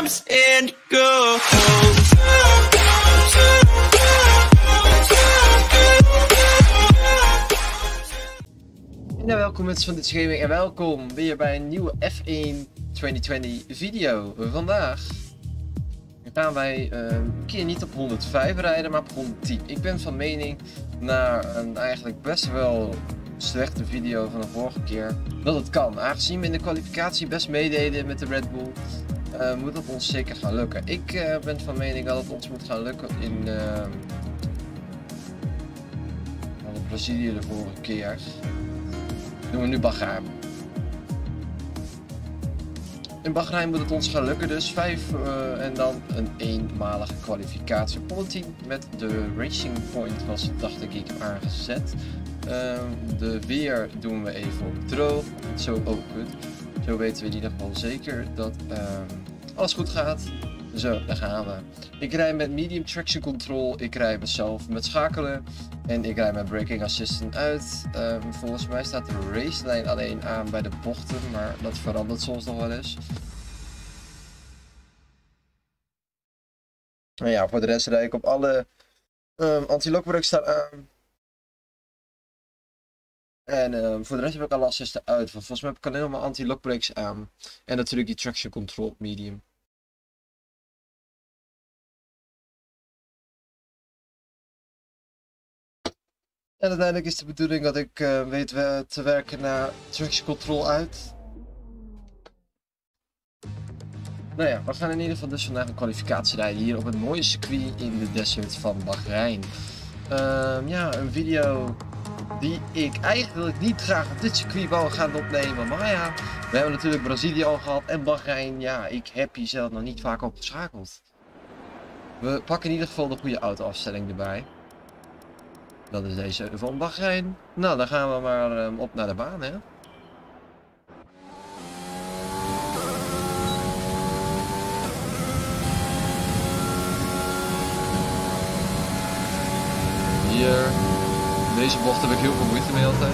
comes and goes. En welkom mensen van Dutch Gaming en welkom weer bij een nieuwe F1 2020 video. Vandaag gaan wij een keer niet op 105 rijden, maar op 110. Ik ben van mening, na een eigenlijk best wel slechte video van de vorige keer, dat het kan. Aangezien we in de kwalificatie best meededen met de Red Bull, moet het ons zeker gaan lukken. Ik ben van mening dat het ons moet gaan lukken in Brazilië de vorige keer. Doen we nu Bahrein. In Bahrein moet het ons gaan lukken, dus 5 en dan een eenmalige kwalificatie op 110 met de Racing Point was, dacht ik, aangezet. De weer doen we even op droog, zo ook goed. Zo weten we in ieder geval zeker dat alles goed gaat. Zo, daar gaan we. Ik rijd met medium traction control, ik rijd mezelf met schakelen en ik rijd mijn braking assistant uit. Volgens mij staat de racelijn alleen aan bij de bochten, maar dat verandert soms nog wel eens. Nou ja, voor de rest rijd ik op alle anti-lockbrakes staan aan. En voor de rest heb ik alle assisten uit. Volgens mij heb ik alleen nog maar anti-lockbrakes aan. En natuurlijk die traction control op medium. En uiteindelijk is de bedoeling dat ik weet te werken naar traction control uit. Nou ja, we gaan in ieder geval dus vandaag een kwalificatie rijden hier op het mooie circuit in de desert van Bahrein. Ja, een video die ik eigenlijk niet graag op dit circuit wou gaan opnemen. Maar ja, we hebben natuurlijk Brazilië al gehad en Bahrein. Ja, ik heb hier zelf nog niet vaak op geschakeld. We pakken in ieder geval de goede auto-afstelling erbij. Dat is deze van Bahrein. Nou, dan gaan we maar op naar de baan, hè. Hier, deze bocht heb ik heel veel moeite mee altijd.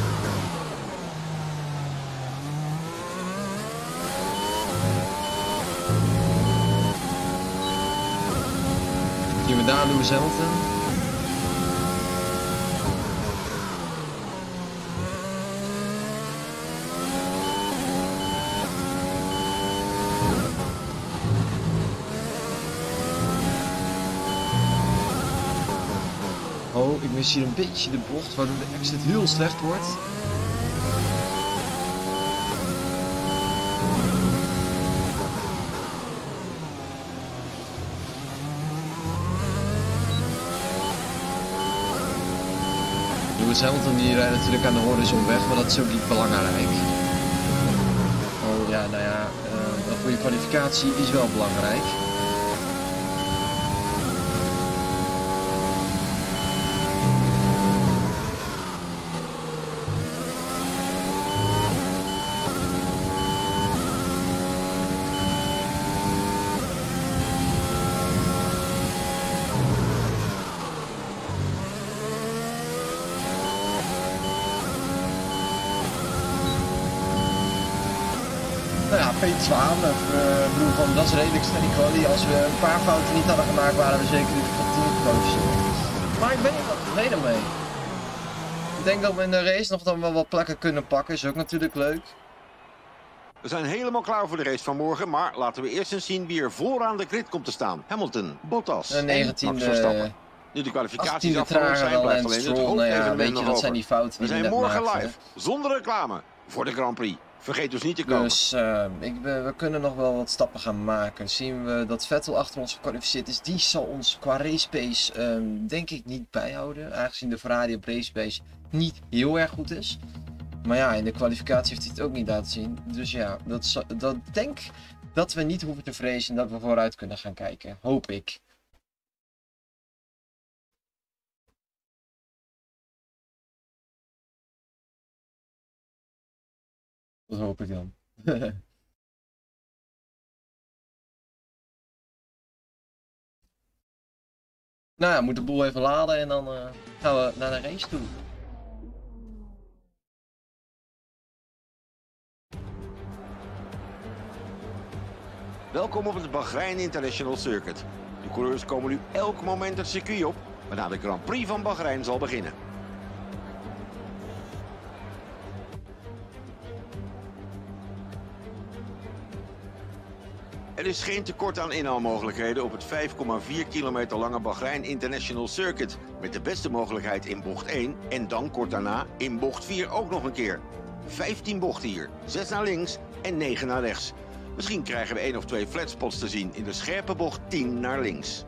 Hier met daar Lewis Hamilton. Oh, ik mis hier een beetje de bocht, waardoor de exit heel slecht wordt. Lewis Hamilton die rijdt natuurlijk aan de horizon weg, maar dat is ook niet belangrijk. Oh ja, nou ja, een goede kwalificatie is wel belangrijk. Nou ja, P12, bedoel van, dat is redelijk steady quali. Als we een paar fouten niet hadden gemaakt, waren we zeker in de top 10 gekozen. Maar ik ben er wel tevreden mee. Ik denk dat we in de race nog dan wel wat plekken kunnen pakken, is ook natuurlijk leuk. We zijn helemaal klaar voor de race van morgen, maar laten we eerst eens zien wie er vooraan de grid komt te staan. Hamilton, Bottas en Max Verstappen. Nu de kwalificaties afgerond zijn, blijft alleen het hoofdevenement nog over. We zijn morgen live, zonder reclame, voor de Grand Prix. Vergeet dus niet te komen. Dus we kunnen nog wel wat stappen gaan maken. Zien we dat Vettel achter ons gekwalificeerd is. Die zal ons qua race pace denk ik niet bijhouden. Aangezien de Ferrari op race pace niet heel erg goed is. Maar ja, in de kwalificatie heeft hij het ook niet laten zien. Dus ja, dat denk dat we niet hoeven te vrezen en dat we vooruit kunnen gaan kijken. Hoop ik. Dat hoop ik dan. Nou ja, moet de boel even laden en dan gaan we naar de race toe. Welkom op het Bahrein International Circuit. De coureurs komen nu elk moment het circuit op, waarna de Grand Prix van Bahrein zal beginnen. Er is geen tekort aan inhaalmogelijkheden op het 5,4 kilometer lange Bahrein International Circuit. Met de beste mogelijkheid in bocht 1 en dan kort daarna in bocht 4 ook nog een keer. 15 bochten hier, 6 naar links en 9 naar rechts. Misschien krijgen we 1 of 2 flatspots te zien in de scherpe bocht 10 naar links.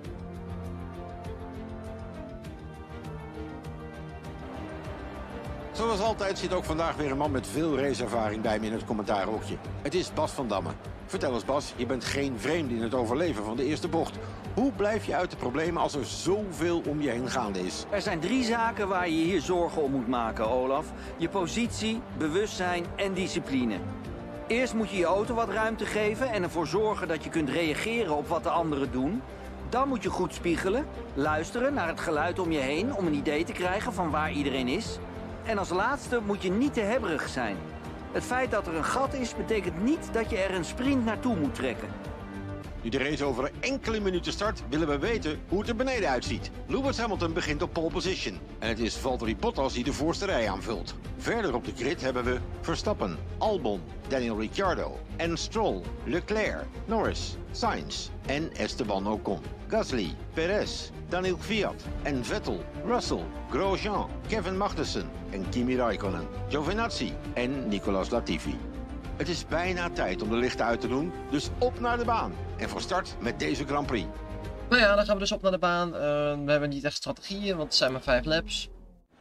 Zoals altijd zit ook vandaag weer een man met veel raceervaring bij me in het commentaarhokje. Het is Bas van Damme. Vertel eens Bas, je bent geen vreemde in het overleven van de eerste bocht. Hoe blijf je uit de problemen als er zoveel om je heen gaande is? Er zijn 3 zaken waar je hier zorgen om moet maken, Olaf. Je positie, bewustzijn en discipline. Eerst moet je je auto wat ruimte geven en ervoor zorgen dat je kunt reageren op wat de anderen doen. Dan moet je goed spiegelen, luisteren naar het geluid om je heen om een idee te krijgen van waar iedereen is. En als laatste moet je niet te hebberig zijn. Het feit dat er een gat is, betekent niet dat je er een sprint naartoe moet trekken. Nu de race over enkele minuten start, willen we weten hoe het er beneden uitziet. Lewis Hamilton begint op pole position. En het is Valtteri Bottas die de voorste rij aanvult. Verder op de grid hebben we Verstappen, Albon, Daniel Ricciardo en Stroll, Leclerc, Norris, Sainz en Esteban Ocon. Gasly, Perez, Daniel Kvyat en Vettel, Russell, Grosjean, Kevin Magnussen en Kimi Räikkönen, Giovinazzi en Nicolas Latifi. Het is bijna tijd om de lichten uit te doen, dus op naar de baan. En voor start met deze Grand Prix. Nou ja, dan gaan we dus op naar de baan. We hebben niet echt strategieën, want het zijn maar 5 laps.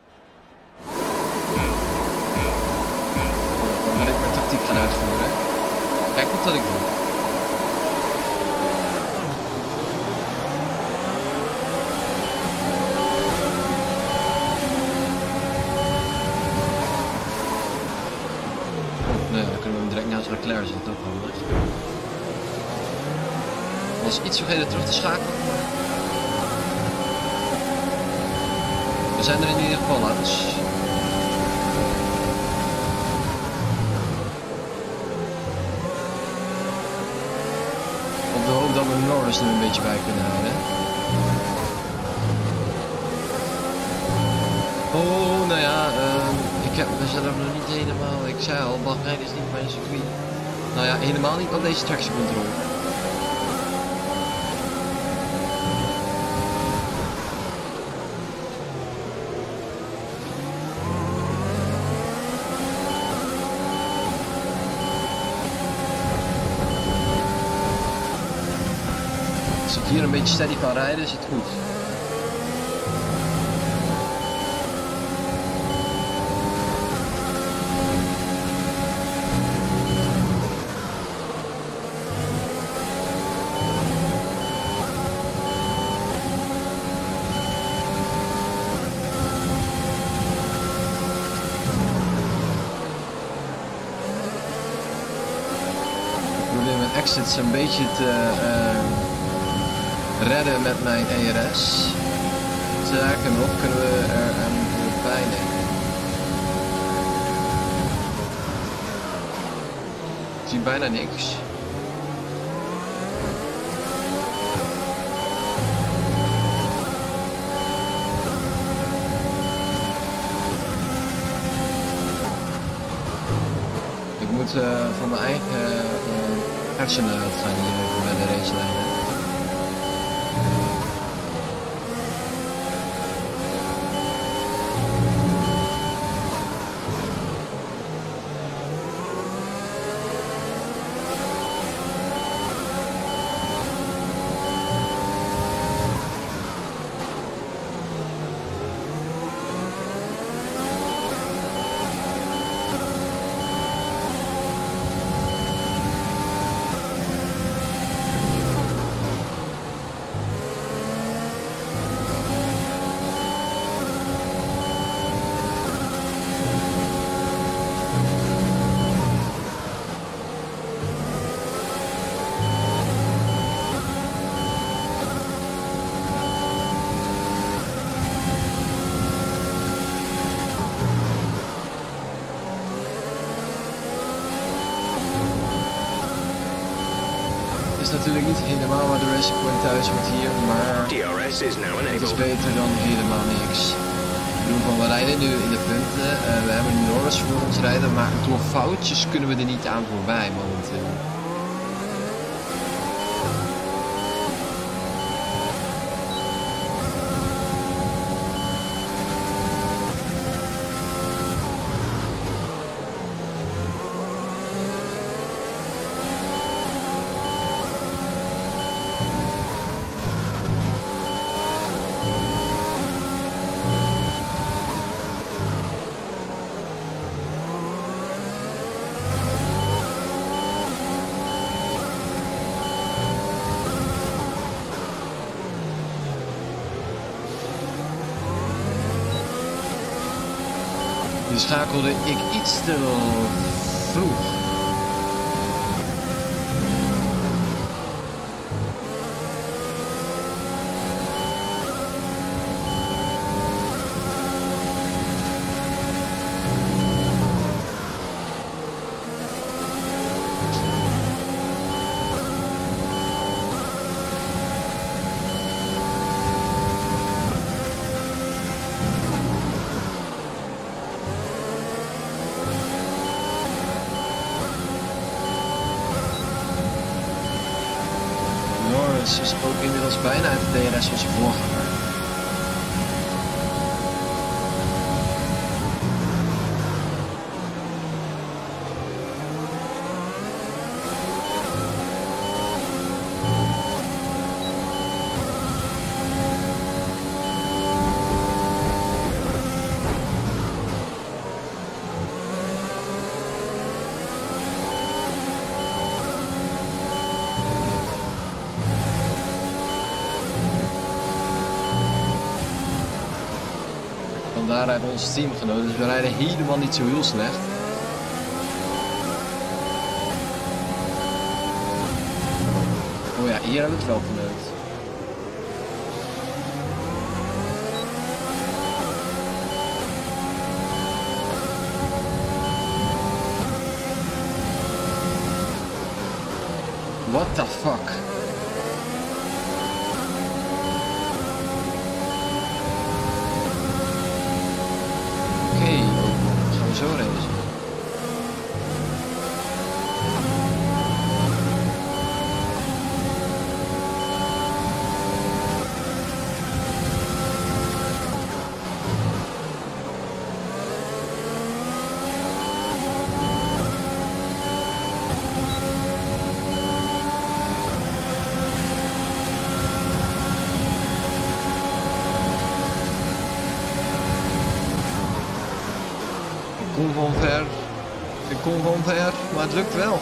Dan moet ik mijn tactiek gaan uitvoeren. Kijk wat ik doe. Naast Leclerc is het ook handig. Was iets vergeten terug te schakelen. We zijn er in ieder geval langs. Op de hoop dat we Norris er een beetje bij kunnen houden. Oh, nou ja, we zijn er nog niet helemaal. Ik zei al, Bahrein is niet mijn circuit. Nou ja, helemaal niet op deze traction control. Als ik hier een beetje steady kan rijden, is het goed. Exits een beetje te redden met mijn ERS. Sterker nog kunnen we er een bij nemen. Ik zie bijna niks. Ik moet van mijn eigen hersenen uitgaan hier even bij de racelijn. is natuurlijk niet helemaal waar de Racing Point thuis wordt hier, maar het is beter dan helemaal niks. Ik bedoel, we rijden nu in de punten, we hebben Norris voor ons rijden, maar door foutjes kunnen we er niet aan voorbij momenteel. Die schakelde ik iets te vroeg. Is ook inmiddels bijna uit de DRS van zijn voorganger. Daar rijden onze teamgenoten, dus we rijden helemaal niet zo heel slecht. Oh ja, hier hebben we het wel verneukt. What the fuck? Zo racen. Ik kom gewoon ver, maar het lukt wel.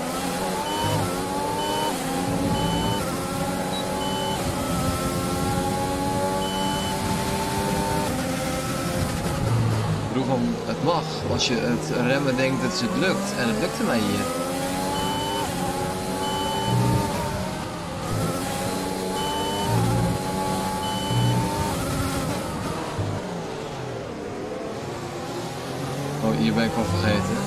Ik bedoel van, het mag als je het remmen denkt dat het lukt. En het lukte mij hier. Oh, hier ben ik wel vergeten.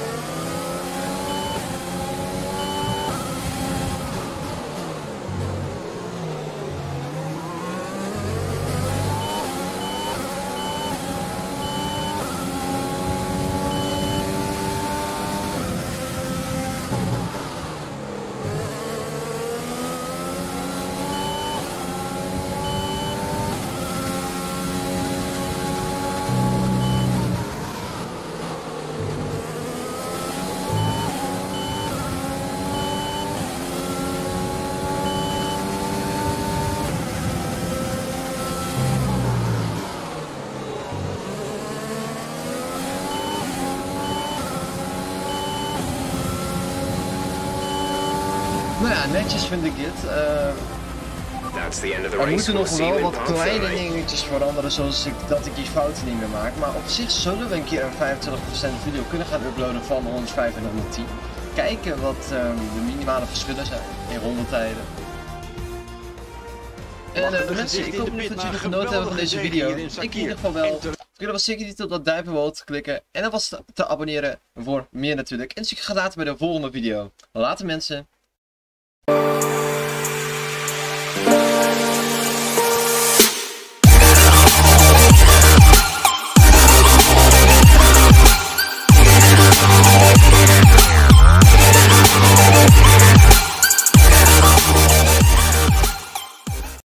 Nou ja, netjes vind ik dit. Er moeten nog wel wat kleine dingetjes veranderen, zoals dat ik die fouten niet meer maak. Maar op zich zullen we een keer een 25% video kunnen gaan uploaden van 105 en 110. Kijken wat de minimale verschillen zijn in rondetijden. En mensen, ik hoop dat jullie genoten hebben van deze video. Ik in ieder geval wel. Jullie was zeker niet op dat duimpje te klikken en dan was te abonneren voor meer natuurlijk. En zie ik graag later bij de volgende video. Later mensen.